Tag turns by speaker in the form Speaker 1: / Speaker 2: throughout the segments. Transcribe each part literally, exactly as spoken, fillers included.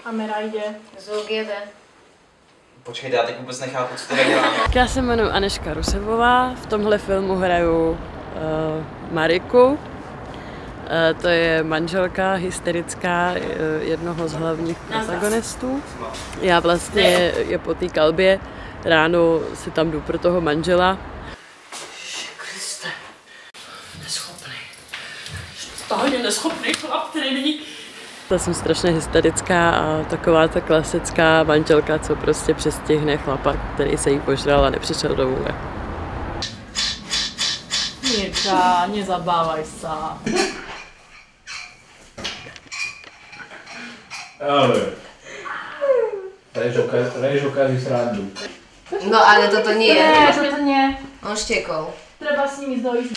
Speaker 1: Kamera jde.
Speaker 2: Zvuk jede.
Speaker 3: Počkejte, já teď vůbec nechápu, co teda děláme.
Speaker 4: Já se jmenuji Anežka Rusevová, v tomhle filmu hraju uh, Mariku. Uh, to je manželka hysterická uh, jednoho z hlavních protagonistů. Já vlastně je po té kalbě ráno si tam jdu pro toho manžela.
Speaker 1: Kriste, neschopný. Tohle neschopný chlap, který není...
Speaker 4: Já jsem strašně hysterická a taková ta klasická manželka, co prostě přestihne chlapa, který se jí požral a nepřišel domů.
Speaker 1: Mirka, nezabávaj se.
Speaker 5: Ale, Režo kazí srandu.
Speaker 2: No ale toto nie.
Speaker 1: Ne, toto nie.
Speaker 2: On štekol.
Speaker 1: Treba s nimi dojít.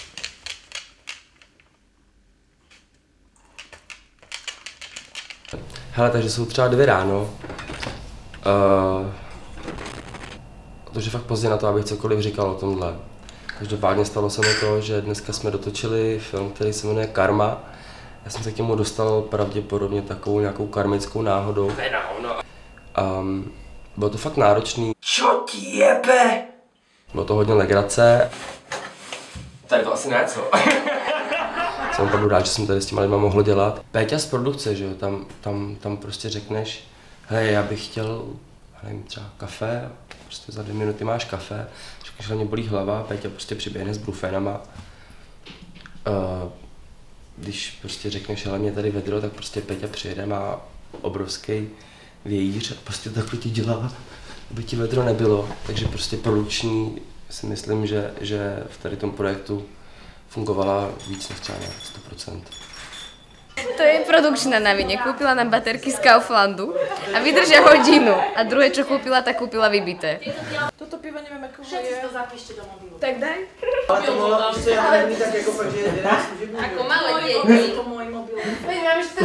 Speaker 6: Hele, takže jsou třeba dvě ráno. Uh, to je fakt pozdě na to, abych cokoliv říkal o tomhle. Každopádně stalo se mi to, že dneska jsme dotočili film, který se jmenuje Karma. Já jsem se k němu dostal pravděpodobně takovou nějakou karmickou náhodou. Um, bylo to fakt náročný.
Speaker 3: Čo ti jebe?
Speaker 6: Bylo to hodně legrace.
Speaker 3: Tady to asi ne, co?
Speaker 6: Jsem opravdu rád, že jsem tady s těma lidma mohl dělat. Péťa z produkce, že jo, tam, tam, tam prostě řekneš, hej, já bych chtěl, nevím, třeba kafe, prostě za dvě minuty máš kafe, řekneš, že mě bolí hlava, Péťa prostě přiběhne s brufénama. Uh, když prostě řekneš, hele, mě tady vedro, tak prostě Péťa přijede, má obrovský vějíř a prostě takhle ti dělá, aby ti vedro nebylo. Takže prostě produkční si myslím, že, že v tady tom projektu fungovala víc než třeba sto procent.
Speaker 2: To je produkčná na vine. Kúpila nám baterky z Kauflandu a vydržia hodinu. A druhé, čo kúpila, tak kúpila vybité.
Speaker 1: Toto pivo nevím, jakou je. Všetci to zapíšte do mobilu.
Speaker 2: Tak daj.
Speaker 3: Ale to mohlo, že já nevím, tak jako fakt, že je služební.
Speaker 2: Ako malé deti.
Speaker 1: To můj mobil.
Speaker 2: Nevím, že to...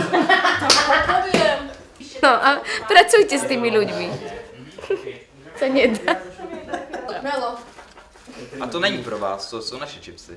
Speaker 2: No a pracujte s tými ľuďmi. To nedá. Melo.
Speaker 3: A to není pro vás, to jsou naše čipsy.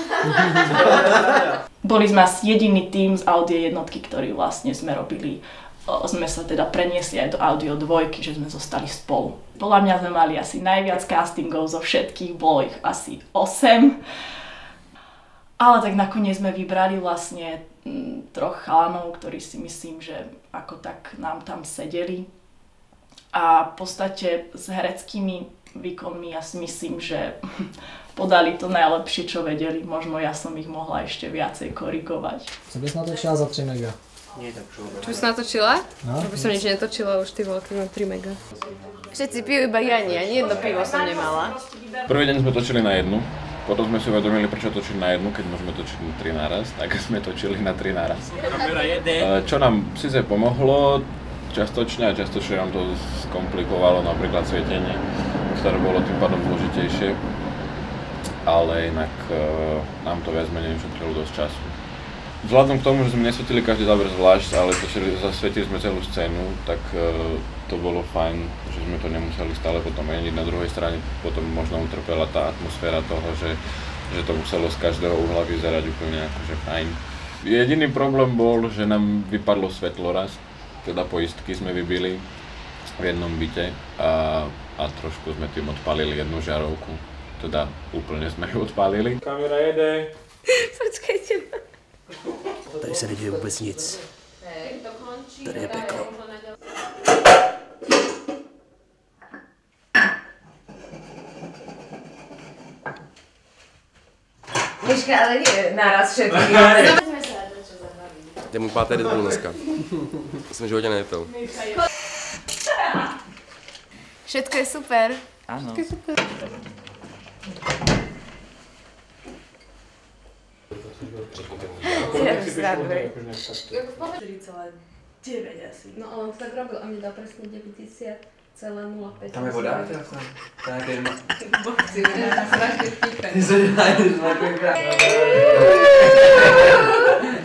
Speaker 1: Boli sme asi jediný tým z Audio jednotky, ktorý vlastne sme robili, sme sa teda preniesli aj do Audio dvojky, že sme zostali spolu. Podľa mňa sme mali asi najviac castingov zo všetkých, bolo ich asi osem. Ale tak nakoniec sme vybrali vlastne troch chalanov, ktorí si myslím, že ako tak nám tam sedeli. A v podstate s hereckými výkonmi ja si myslím, že podali to najlepšie, čo vedeli. Možno ja som ich mohla ešte viacej korigovať.
Speaker 7: Co bys natočila za tři mega?
Speaker 2: Čo by som natočila?
Speaker 7: No,
Speaker 2: Už by som nič netočila, už ty vole, keď mám tri mega. Všetci pijú iba ja nie, ani jedno pivo som nemala.
Speaker 5: Prvý deň sme točili na jednu, potom sme si uvedomili, prečo točiť na jednu, keď môžeme točiť na tri naraz, tak sme točili na tri naraz. Čo nám síce pomohlo, častočne a častočne nám to skomplikovalo napríklad svietenie, ktoré bolo tým pádom zložitejšie, ale inak e, nám to viac menej ušetrilo dosť času. Vzhľadom k tomu, že sme nesvietili každý záber zvlášť, ale točili, zasvietili sme celú scénu, tak e, to bolo fajn, že sme to nemuseli stále potom meniť. Na druhej strane potom možno utrpela tá atmosféra toho, že, že to muselo z každého uhla vyzerať úplne akože fajn. Jediný problém bol, že nám vypadlo svetlo raz, teda poistky sme vybili v jednom byte a, a trošku sme tým odpálili jednu žiarovku. Teda úplne sme ju odpálili. Kamera jede.
Speaker 2: Počkejte.
Speaker 8: Tady se neděje vůbec nic. Tady je peklo.
Speaker 2: Miška, ale nie naraz všetky.
Speaker 6: Je můj pátý Red Bull dneska. To jsem v životě nepil.
Speaker 2: Všetko je super.
Speaker 3: Áno.
Speaker 2: Všetko je super.
Speaker 1: štyri celé deväť asi.
Speaker 2: No ale on to tak robil a mi dal presne deväťdesiat celé nula päť.
Speaker 3: Tam je voda? To je nějaký...
Speaker 2: Si budeš strašne vtipný.
Speaker 3: Ty se dělají,